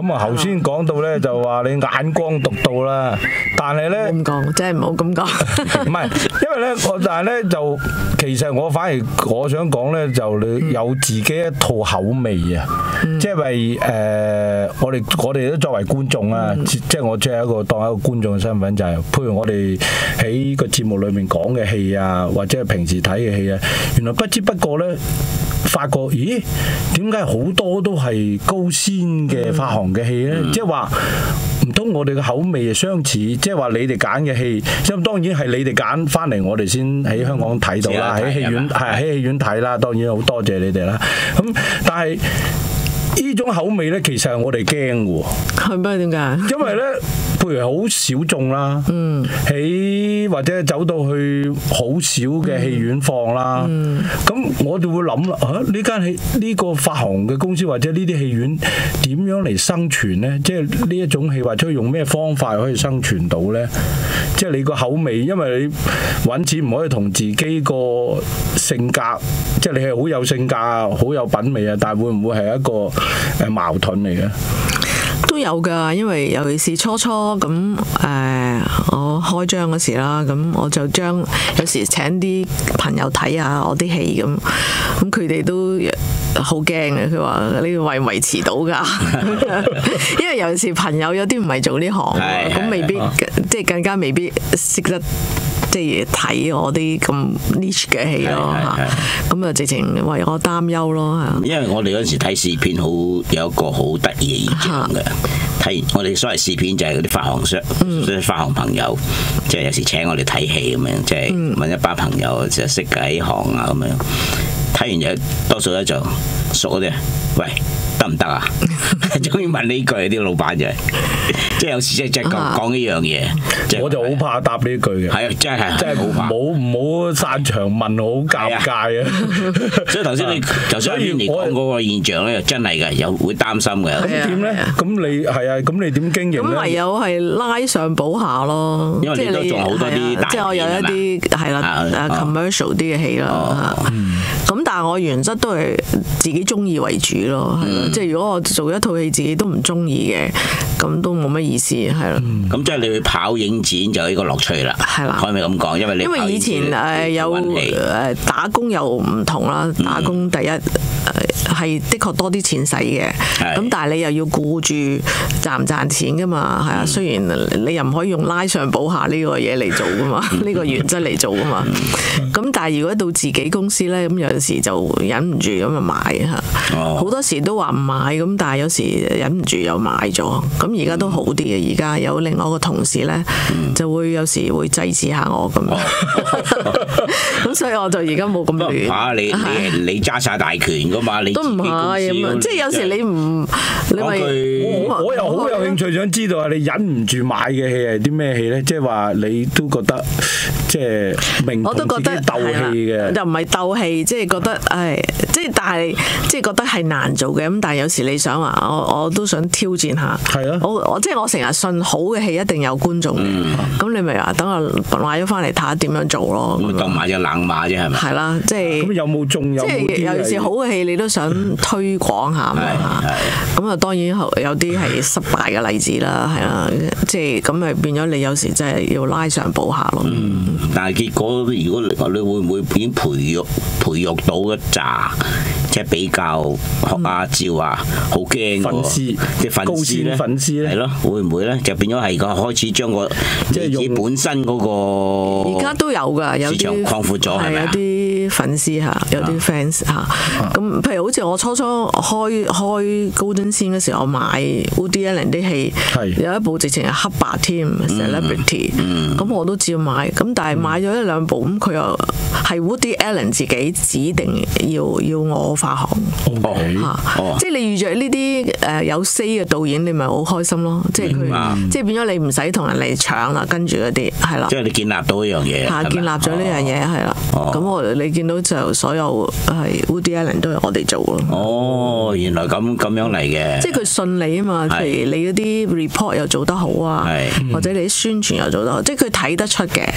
咁啊頭先講到咧就話你眼光獨到啦，但係咧咁講，真係唔好咁講。 唔係，因為咧但係咧就其實我反而我想講咧就你有自己一套口味啊，即係我哋都作為觀眾啊，即係我即係當一個觀眾嘅身份，就係譬如我哋喺個節目裏面講嘅戲啊，或者係平時睇嘅戲啊，原來不知不覺咧發覺，咦？點解好多都係高先嘅發行嘅戲咧？即係話唔通我哋嘅口味係相似？即係話你哋揀嘅戲，咁當然係你哋揀翻嚟，我哋先喺香港睇到啦，喺戲院喺戲院睇啦。當然好多謝你哋啦。咁但係呢種口味咧，其實係我哋驚嘅喎。 係咩？點解？ 因為咧，譬如好小眾啦，喺或者走到去好少嘅戲院放啦，咁我哋會諗啦，呢間戲呢個發行嘅公司或者呢啲戲院點樣嚟生存咧？即係呢一種戲或者用咩方法可以生存到咧？即係你個口味，因為你揾錢唔可以同自己個性格，即係你係好有性格啊，好有品味啊，但係會唔會係一個矛盾嚟嘅？ 都有㗎，因為尤其是初咁我開張嗰時啦，咁我就有時請啲朋友睇下我啲戲咁佢哋都好驚嘅，佢話你維持到㗎，因為尤其是朋友有啲唔係做呢行，咁未必即係更加未必識得。即係睇我啲咁 niche 嘅戲咯嚇，咁啊直情為我擔憂咯嚇。 因為我哋嗰陣時睇試片有一個好得意嘅現象嘅，睇我哋所謂試片就係嗰啲發行商、發行朋友，即係有時請我哋睇戲咁樣，即係問一班朋友就識喺行啊咁樣，睇完就多數咧就熟嗰啲，喂，得唔得啊？終於問呢句啲老闆就係，即係有時即係講呢樣嘢， 我就好怕答呢句嘅。 係啊，真係好怕。 唔好散場問，好尷尬啊！ 所以頭先你講嗰個現象咧，真係嘅，有會擔心嘅。 咁點咧？咁你係啊？咁你點經營咧？ 咁唯有係拉上補下咯。因為你都仲好多啲大，即係我有一啲係啦commercial 啲嘅戲啦。咁但係我原則都係自己中意為主咯。即係如果我做一套戲自己都唔中意嘅，咁都冇乜意思係啦。 咁即係你去跑影展就係一個樂趣啦。係啦，可以咪咁講？因為以前有打工又唔同啦。打工第一係的確多啲錢使嘅，咁但係你又要顧住賺唔賺錢噶嘛？係啊，雖然你又唔可以用拉上補下呢個嘢嚟做噶嘛，呢個原則嚟做噶嘛。咁但係如果到自己公司咧，咁有陣時就忍唔住咁就買嚇。好多時都話唔買咁，但係有時忍唔住又買咗。咁而家都好啲嘅，而家有另外一個同事咧，就會有時會制止下我咁。咁所以我就而家冇咁亂。 嚇你揸晒大權噶嘛？你都唔係咁啊！即係有時你咪我又好有興趣想知道啊！你忍唔住買嘅戲係啲咩戲咧？即係話你都覺得即係明同自己鬥氣嘅， 又唔係鬥氣，即係覺得即係但係即係覺得係難做嘅。咁但係有時你想話我都想挑戰下。係啊！我即係我成日信好嘅戲一定有觀眾嘅。咁你咪話等我買咗翻嚟睇下點樣做咯。 咁當買隻冷馬啫係咪？ 係啦，即係咁有冇中有冇啲？ 即係尤其是好嘅戲，你都想推廣下嘛嚇。咁啊當然有啲係失敗嘅例子啦，係啦，即係咁咪變咗你有時真係要拉上補下咯。 但係結果如果你會唔會已經培育到一紮即係比較學阿趙啊好驚粉絲嘅高線粉絲咧？係咯，會唔會咧就變咗係個開始將個即係自己本身嗰個而家都有㗎，有啲市場擴闊咗係咪啊？有啲粉絲嚇，有啲 fans 嚇。咁譬如好似我初開高端線嘅時候，我買 Woody Allen 啲戲，有一部直情係黑白添 Celebrity，咁我都照買。咁但係買咗一兩部，咁佢又係 Woody Allen 自己指定要我發行嚇，即係你遇着呢啲有 say 嘅導演，你咪好開心咯。即係佢，即係變咗你唔使同人嚟搶啦，跟住嗰啲係啦。 即係你建立到一樣嘢嚇， 建立咗呢樣嘢係啦。咁你見到就所有係 Woody Allen 都係我哋做咯。 哦，原來咁樣嚟嘅。即係佢信你啊嘛，譬如你嗰啲 report 又做得好啊，或者你啲宣傳又做得好，即係佢睇得出嘅。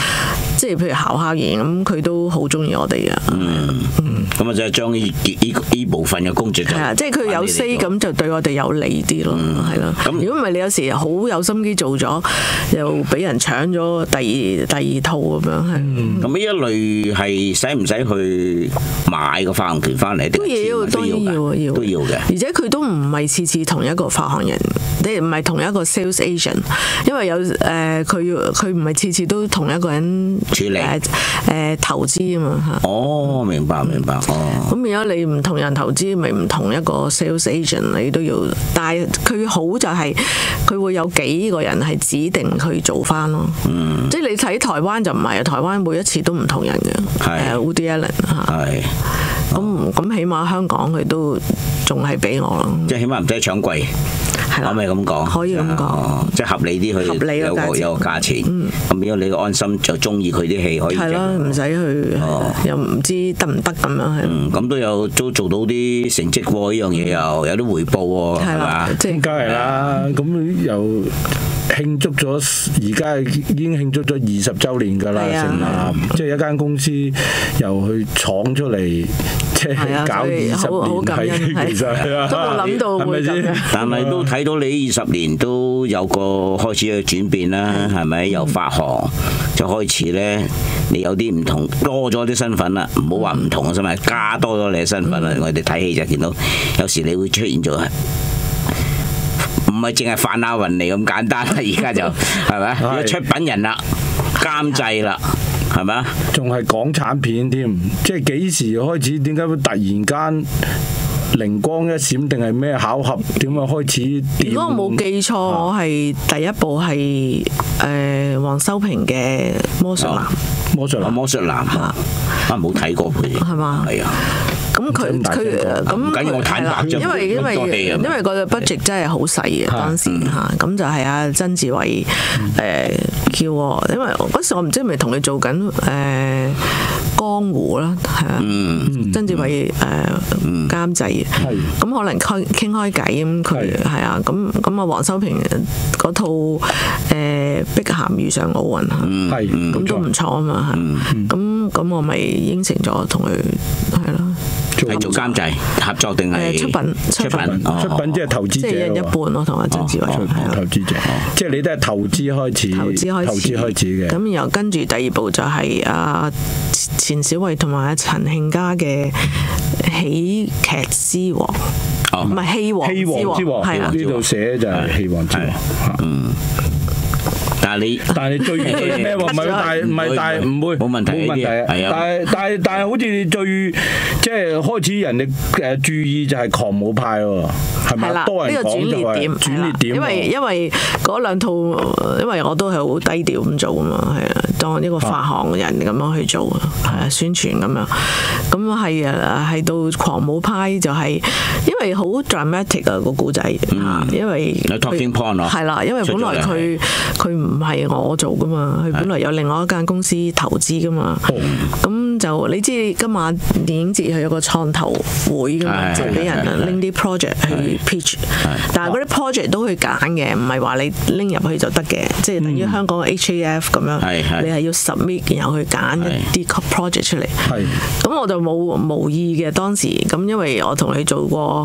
即係譬如考下研咁，佢都好中意我哋嘅。 咁啊，就係將呢部分嘅工作就係啊，即係佢有 say 咁就對我哋有利啲咯，係咯。咁如果唔係你有時好有心機做咗，又俾人搶咗第二套咁樣係。 咁呢一類係使唔使去買個發行權翻嚟？ 都要，當然要， 都要嘅。 而且佢都唔係次次同一個發行人，你唔係同一個 sales agent， 因為有佢唔係次次都同一個人處理投資啊嘛嚇。 哦，明白。 咁變咗你唔同人投資，咪唔同一個 sales agent， 你都要。但係佢好就係佢會有幾個人係指定佢做翻咯。即係你睇台灣就唔係啊，台灣每一次都唔同人嘅。Woody Allen 嚇。咁起碼香港佢都仲係俾我咯。即係起碼唔使搶貴。可唔可以咁講？可以咁講，即係合理啲去有個價錢。咁如果你安心就中意佢啲戲，可以。係咯，唔使去，又唔知得唔得咁樣係。咁都做到啲成績喎，呢樣嘢又有啲回報喎，係嘛？ 咁梗係啦，咁又慶祝咗，而家已經慶祝咗20週年㗎啦，成立，即係一間公司又去闖出嚟。即係搞20年，係其實都冇諗到會咁樣。 但係都睇到你20年都有個開始嘅轉變啦，係咪？由發行就開始咧，你有啲唔同，多咗啲身份啦。唔好話唔同嘅身份，加多咗你嘅身份啦。我哋睇戲就見到，有時你會出現咗。唔係淨係范亞雲嚟咁簡單啦，而家就係咪？如果出品人啦，監製啦。係咪啊？ 仲係港產片添，即係幾時開始？點解會突然間靈光一閃？定係咩巧合？點解開始？ 如果我冇記錯，我係第一部係黃修平嘅《魔術男》。 魔術男啊！冇睇過佢。係嘛？係啊。 咁佢咁緊要我坦白啫， 因為個 budget 真係好細嘅當時嚇，咁就係阿曾志偉叫我，因為嗰時我唔知係咪同佢做緊江湖啦，係啊，曾志偉監製，咁可能傾開偈咁，佢係啊，咁啊黃修平嗰套碧咸遇上奧運嚇，咁都唔錯啊嘛嚇，咁我咪應承咗同佢係咯。 係做監製合作定係出品即係投資者， 即係一半咯，同阿曾志偉投資者，即係你都係投資開始嘅。 咁然後跟住第二部就係阿錢小慧同埋阿陳慶嘉嘅喜劇之王，唔係戲王之王，係啊， 呢度寫就係戲王之王。 但係你最咩喎？ 但係唔會冇問題啊！但係好似最即係開始人哋注意就係狂舞派喎，係咪？多人講就係轉捩點。 因為嗰兩套，因為我都係好低調咁做啊嘛，係啊，當一個發行人咁樣去做啊，係啊，宣傳咁樣。咁係到狂舞派就係因為好 dramatic 啊個故仔嚇，因為係啦，因為本來佢唔係我做噶嘛，佢本來有另外一間公司投資噶嘛，咁就你知今晚電影節係有個創投會噶嘛，就俾人拎啲 project 去 pitch，但係嗰啲 project 都去揀嘅，唔係話你拎入去就得嘅，即係等於香港嘅 HAF 咁樣，你係要 submit 然後去揀一啲 project 出嚟，咁我就冇意嘅當時，咁因為我同你做過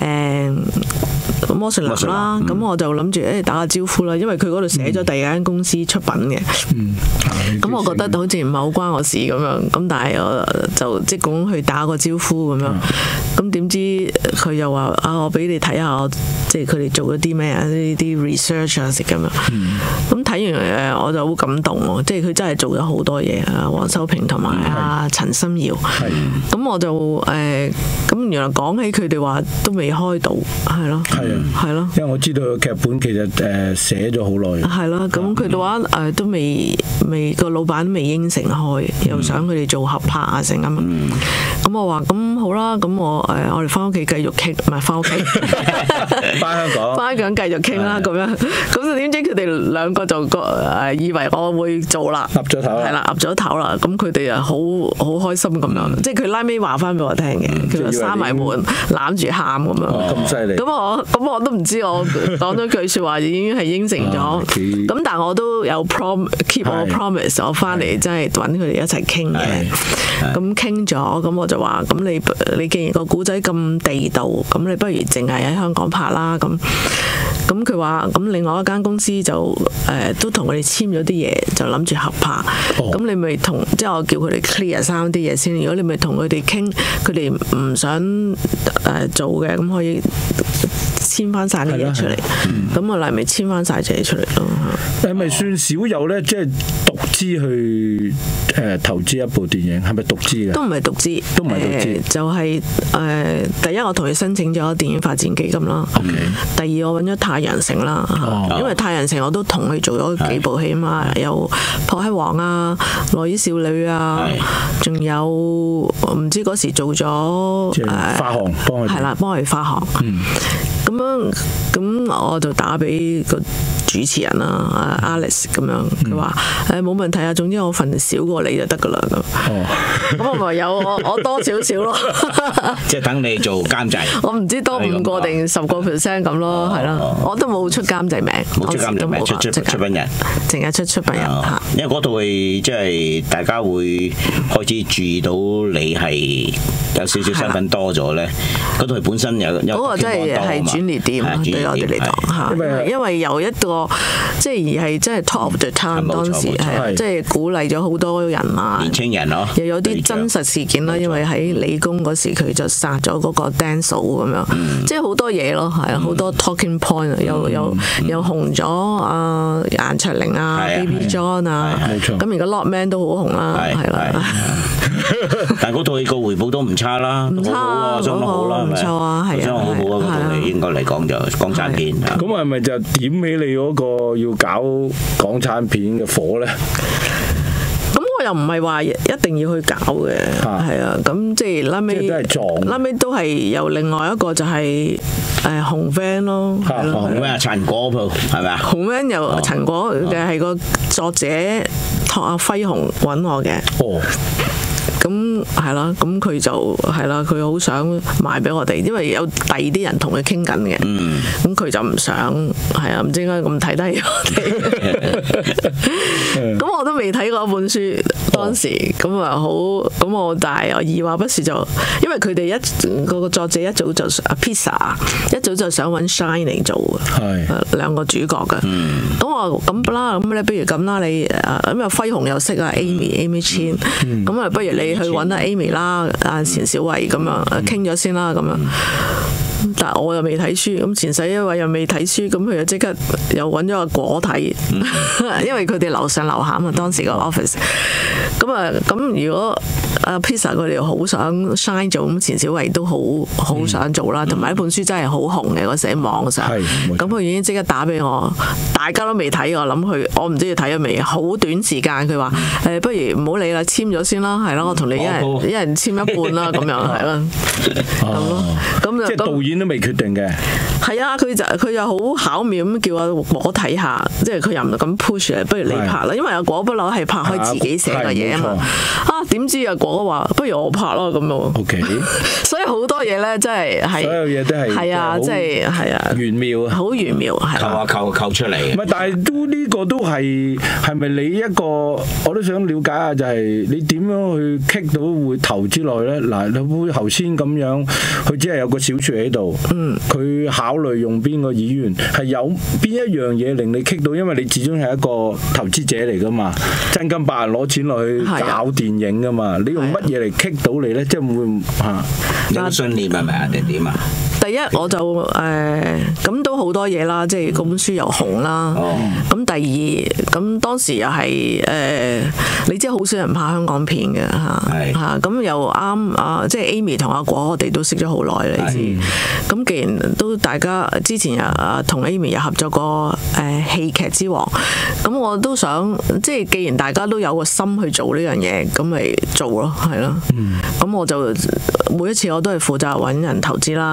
魔術男啦，咁我就諗住打下招呼啦，因為佢嗰度寫咗第二間公司出品嘅，咁我覺得好似唔係好關我事咁樣，咁但係我就即管去打個招呼咁樣，咁點知佢又話我俾你睇下，即係佢哋做咗啲咩啊？呢啲 research 啊，食咁樣，咁睇完我就好感動喎，即係佢真係做咗好多嘢啊，黃修平同埋阿陳心遙，咁我就咁原來講起佢哋話都未開到，係咯。係咯， 因為我知道個劇本其實寫咗好耐。 係咯，咁佢哋話都未個老闆都未應承開，又想佢哋做合拍啊成咁。咁我話咁好啦，咁我哋翻屋企繼續傾，唔係翻屋企， 翻香港繼續傾啦咁樣。咁就點知佢哋兩個就以為我會做啦， 岌咗頭，係啦，岌咗頭啦。咁佢哋啊好開心咁樣，即係佢拉尾話翻俾我聽嘅，佢就閂埋門攬住喊咁樣。 咁犀利。 咁咁我都唔知，我講咗句説話已經係應承咗。咁但係我都有 keep 我 promise， 我翻嚟真係揾佢哋一齊傾嘅。咁傾咗，咁我就話：咁你既然個古仔咁地道，咁你不如淨係喺香港拍啦。咁佢話：咁另外一間公司就都同佢哋簽咗啲嘢，就諗住合拍。咁你咪即係我叫佢哋 clear 曬啲嘢先。如果你咪同佢哋傾，佢哋唔想做嘅，咁可以簽翻晒啲嘢出嚟。咁我嚟咪簽翻晒啲嘢出嚟咯。 係咪算少有咧？即係獨資去投資一部電影，係咪獨資嘅？ 都唔係獨資， 都唔係獨資。 就係第一，我同佢申請咗電影發展基金啦。第二，我揾咗太陽城啦，因為太陽城我都同佢做咗幾部戲啊嘛，有《破閪王》啊，《內衣少女》啊，仲有唔知嗰時做咗發行幫佢， 係啦，幫佢發行。咁我就打俾個主持人啦，Alice 咁樣，佢話冇問題啊，總之我份少過你就得噶啦咁。咁我咪有我多少少咯。 即係等你做監製。 我唔知多5個定10% 咁咯，係啦。我都冇出監製名， 冇出監製名，出品人， 淨係出品人嚇。 因為嗰度係即係大家會開始注意到你係有少少身份多咗咧。嗰度係本身有嗰個真係轉捩點對我哋嚟講嚇，因為由一個即係而係真係 top of the town 當時係即係鼓勵咗好多人啊， 年青人咯， 又有啲真實事件啦，因為喺理工嗰時佢就殺咗嗰個 Dan 嫂咁樣，即係好多嘢咯，係啊，好多 talking point，又紅咗啊顏卓靈啊 Baby John 啊，咁而家 Lockman 都好紅啦，係啦。 但係嗰套戲個回報都唔差啦， 唔差啊， 相當好啦， 唔錯啊，係啊， 相當好好啊，嗰套戲應該嚟講就港產片。 咁係咪就點起你嗰個要搞港產片嘅火咧？ 咁我又唔係話一定要去搞嘅，係啊，咁即係拉尾都係由另外一個就係紅 van 咯， 紅 van 陳果鋪係咪啊？ 紅 van 由陳果嘅係個作者託阿輝雄揾我嘅。咁係啦，咁佢就係啦，佢好想賣俾我哋，因為有第二啲人同佢傾緊嘅，咁佢就唔想係啊，唔知點解咁睇低我哋。咁我都未睇過本書當時，咁啊好，咁我但係我二話不說就，因為佢哋個作者一早就Pizza 一早就想揾 Shining 做兩個主角嘅，咁我咁啦，咁你不如咁啦，你咁又輝雄又識啊 Amy Chan，咁啊不如你去揾阿 Amy 啦，阿錢小慧咁樣傾咗先啦，咁樣。但係我又未睇書，咁錢世一位又未睇書，咁佢就即刻又揾咗阿果睇，因為佢哋樓上樓下啊嘛，當時個 office。咁如果阿 Pizza 佢哋又好想 shine 做，咁錢小慧都好想做啦，同埋呢本書真係好紅嘅，我寫網上。咁佢已經即刻打俾我，大家都未睇，我諗我唔知佢睇咗未，好短時間佢話不如唔好理啦，簽咗先啦，係咯，我同你一人簽一半啦，咁樣係啦，咁咯，咁就即係導演都未決定嘅。 係啊，佢就好巧妙咁叫阿果睇下，即係佢又唔咁 push 不如你拍啦，因為阿果不嬲係拍開自己寫嘅嘢啊嘛。點知阿果話不如我拍咯咁咯。OK， 所以好多嘢咧，真係所有嘢都係啊，即係啊， 玄妙啊， 好玄妙係。 扣出嚟。 唔係，但係都呢個都係咪你一個？我都想了解下，就係你點樣去 kick 到會投資落去咧？嗱，你會頭先咁樣，佢只係有個小説喺度，佢考慮用邊個演員，係有邊一樣嘢令你 kick 到？因為你始終係一個投資者嚟噶嘛，真金白銀攞錢落去搞電影噶嘛，你用乜嘢嚟 kick 到你咧？即係會嚇你個信念係咪啊？定點啊？ 第一我就咁都好多嘢啦，即係嗰本書又紅啦。咁第二咁當時又係你知好少人拍香港片嘅嚇，咁又啱即係 Amy 同阿果我哋都識咗好耐啦，你知。咁既然都大家之前又同 Amy 又合作過戲劇之王，咁我都想即係既然大家都有個心去做呢樣嘢，咁咪做咯，係咯。咁我就每一次我都係負責揾人投資啦。咁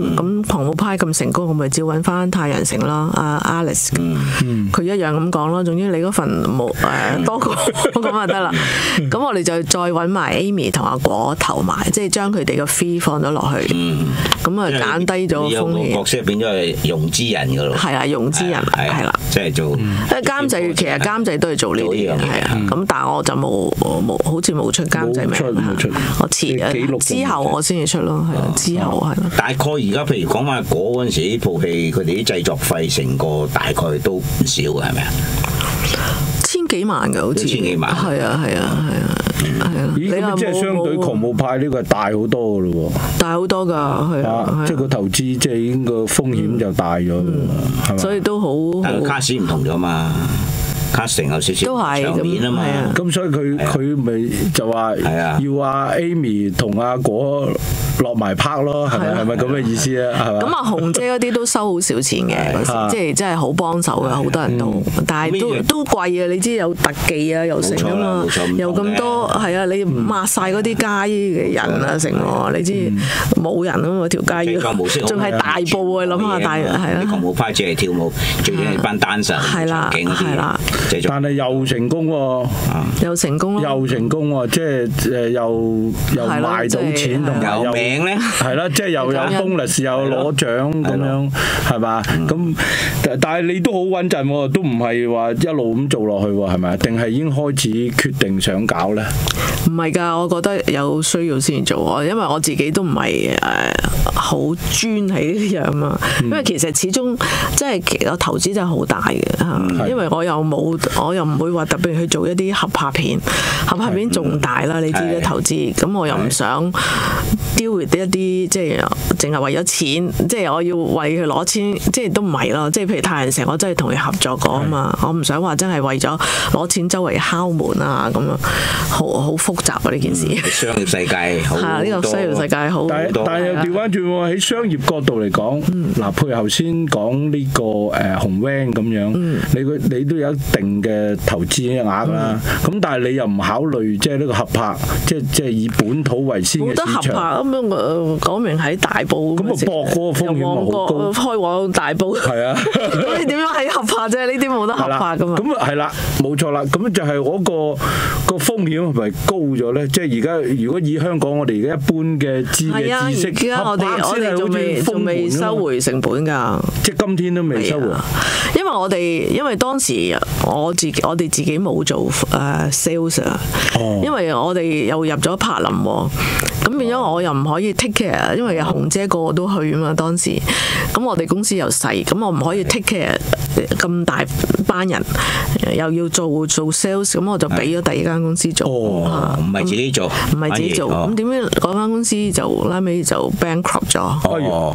咁狂舞派咁成功，我咪照揾翻太陽城啦，阿 Alice，佢一樣咁講咯。總之你嗰份冇多過咁就得啦。咁我哋就再揾埋 Amy 同阿果投埋，即係將佢哋嘅 fee 放咗落去，咁啊減低咗風險。 有個角色變咗係融資人噶咯。係啊，融資人係啦， 即係做。 監製其實監製都係做呢啲嘅，係啊。咁但係我就冇好似冇出監製名，我之後我先至出咯，係啊，之後係咯。 大概而家譬如講話嗰陣時呢部戲，佢哋啲製作費成個大概都唔少嘅，係咪啊？ 千幾萬㗎，好似千幾萬。 係啊。 咦，咁即係相對狂舞派呢個係大好多㗎咯喎！ 大好多㗎，係啊， 即係個投資即係已經個風險就大咗，係嘛？ 所以都好。 但係卡士唔同咗嘛。casting 有少少場面啊嘛， 咁所以佢咪就話要阿 Amy 同阿果落埋拍咯，係咪咁嘅意思啊？係嘛？咁啊紅姐嗰啲都收好少錢嘅嗰時，即係真係好幫手嘅，好多人都，但係都貴啊！你知有特技啊，又成啊嘛，又咁多係啊！你抹晒嗰啲街嘅人啊成喎，你知冇人啊嘛條街要，仲係大埔啊！諗下大係啊！ 狂舞派只係跳舞，最緊係班 dancer 場景嗰啲。 但係又成功喎， 又成功咯， 又成功喎，即係又賣到錢同埋有名咧， 係啦，即係又有 bonus 又攞獎咁樣，係嘛？咁但係你都好穩陣喎，都唔係話一路咁做落去喎，係咪？定係已經開始決定想搞咧？ 唔係㗎，我覺得有需要先做，因為我自己都唔係好專喺呢啲樣嘛。因為其實始終即係其實投資真係好大嘅，因為我又唔會話特別去做一啲合拍片，合拍片仲大啦，你知嘅投資。咁我又唔想 deal with 一啲即係淨係為咗錢，即係我要為佢攞錢，即係都唔係咯。即係譬如太陽城，我真係同佢合作過啊嘛，我唔想話真係為咗攞錢周圍敲門啊咁樣，好複雜啊呢件事。 商業世界好多，係呢個商業世界好。 但係又調翻轉喎，喺商業角度嚟講，嗱，譬如頭先講呢個紅 van 咁樣，你都有一定嘅投資額啦。咁但係你又唔考慮即係呢個合拍，即係以本土為先嘅市場。冇得合拍咁樣講明喺大埔。咁啊博嗰個風險好高。 開往大埔。係啊。咁你點樣喺合拍啫？呢啲冇得合拍噶嘛。 咁啊係啦，冇錯啦。咁就係嗰個風險係咪高咗咧？即係而家如果以香港我哋而家一般嘅知識， 我哋仲未收回成本㗎。 即係今天都未收回。 因為當時我哋自己冇做sales 啊，因為我哋又入咗柏林喎，咁變咗我又唔可以 take care， 因為紅姐個個都去啊嘛當時，咁我哋公司又細，咁我唔可以 take care 咁大班人，又要做 sales， 咁我就俾咗第二間公司做， 唔係自己做， 唔係自己做，咁點解嗰間公司就拉尾就 bankrupt 咗？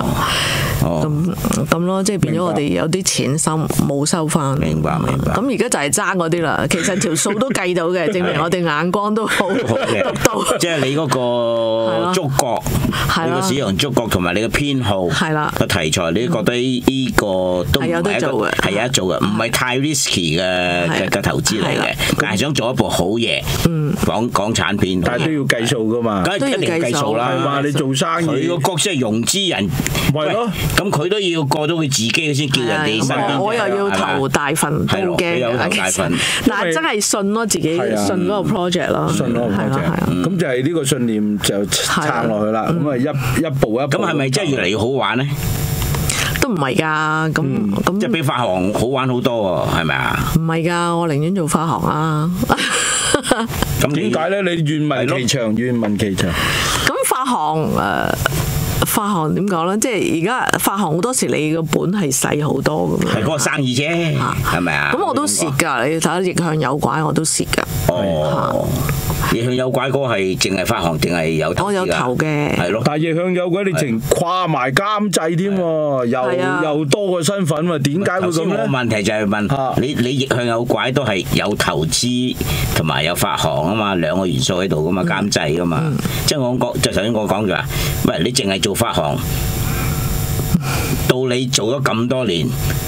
咁咯，即係變咗我哋有啲錢收冇收翻。 明白。 咁而家就係爭嗰啲啦，其實條數都計到嘅，證明我哋眼光都好獨到。 即係你嗰個觸覺，你個市場觸覺同埋你嘅偏好，個題材，你覺得呢個都唔係一個係有得做嘅，唔係太 risky 嘅投資嚟嘅，但係想做一部好嘢，講港產片， 但係都要計數㗎嘛， 梗係一定要計數啦。 係嘛，你做生意， 佢個角色係融資人， 係咯。 咁佢都要過到佢自己先叫人哋身邊。 我又要投大份，都驚。但係真係信咯，自己信嗰個 project 咯。 信嗰個 project，咁就係呢個信念就撐落去啦。咁啊一步一步。 咁係咪真係越嚟越好玩咧？ 都唔係㗎，咁即係比發行好玩好多喎，係咪啊？唔係㗎，我寧願做發行啊。 咁點解咧？你願聞其詳，願聞其詳。 咁發行點講咧？即係而家發行好多時，你個本係細好多咁樣。 係嗰個生意啫，係咪啊？ 咁我都蝕㗎，你睇下逆向誘拐我都蝕㗎。 逆向誘拐嗰個係淨係發行定係有投？ 我有投嘅。 係咯。 但係逆向誘拐你淨跨埋監製添喎，又多個身份喎，點解會咁咧？ 我問題就係問你逆向誘拐都係有投資同埋有發行啊嘛，兩個元素喺度噶嘛，監製噶嘛。即係我講，就頭先我講就話，喂，你淨係做發行，到你做咗咁多年，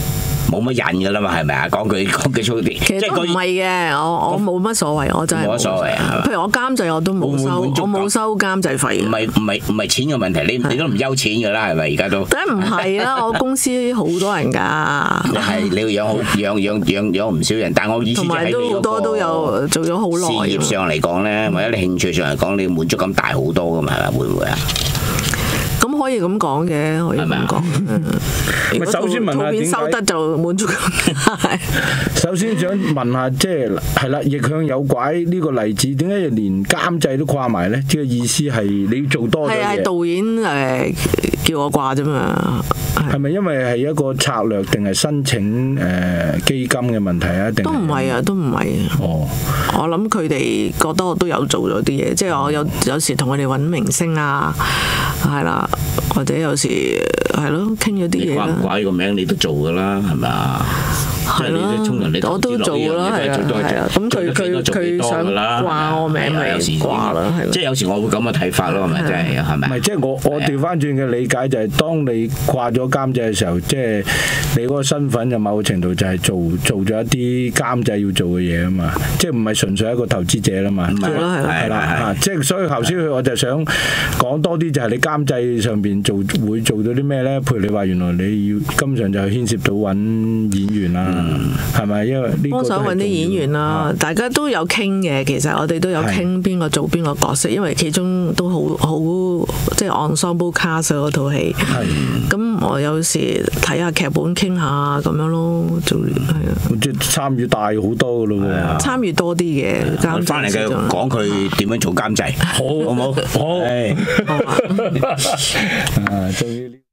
冇乜癮㗎啦嘛，係咪啊？講句粗啲， 其實都唔係嘅，我冇乜所謂，我真係冇乜所謂啊。 譬如我監製我都冇收，我冇收監製費。 唔係錢嘅問題，你都唔憂錢㗎啦，係咪？而家都梗唔係啦，我公司好多人㗎。 你要養唔少人，但我意思就係都好多都有做咗好耐。 事業上嚟講咧，或者你興趣上嚟講，你滿足感大好多㗎嘛，係咪？會唔會啊？ 咁可以咁講嘅，可以咁講。 咪首先問下點解收得就滿足感。 首先想問下，即係啦，逆向誘拐呢個例子，點解連監製都掛埋咧？即係意思係你要做多咗嘢。係導演叫我掛啫嘛。 係咪因為係一個策略定係申請基金嘅問題啊？定都唔係啊，都唔係啊。 哦， 我諗佢哋覺得我都有做咗啲嘢，即係我有時同佢哋揾明星啊，係啦，或者有時係咯傾咗啲嘢啦。 掛唔掛呢個名你都做㗎啦，係咪啊？ 係咯，我都做啦，係啊。咁佢想掛我名咪掛啦，係。 即係有時我會咁嘅睇法咯，係咪？即係係咪？ 唔係，即係我調翻轉嘅理解就係，當你掛咗監製嘅時候，即係你嗰個身份就某個程度就係做咗一啲監製要做嘅嘢啊嘛，即係唔係純粹一個投資者啦嘛。係啦，即係所以頭先我就想講多啲，就係你監製上邊會做到啲咩咧？譬如你話原來你要根本上就牽涉到揾演員啦。係咪？因為呢個幫手揾啲演員啦，大家都有傾嘅。其實我哋都有傾邊個做邊個角色，因為其中都好即係 ensemble cast 嗰套戲。咁我有時睇下劇本傾下咁樣咯，做係啊。 即係參與大好多噶咯喎。 參與多啲嘅監製。 翻嚟繼續講佢點樣做監製，好唔好？ 好。 好。 啊，終於。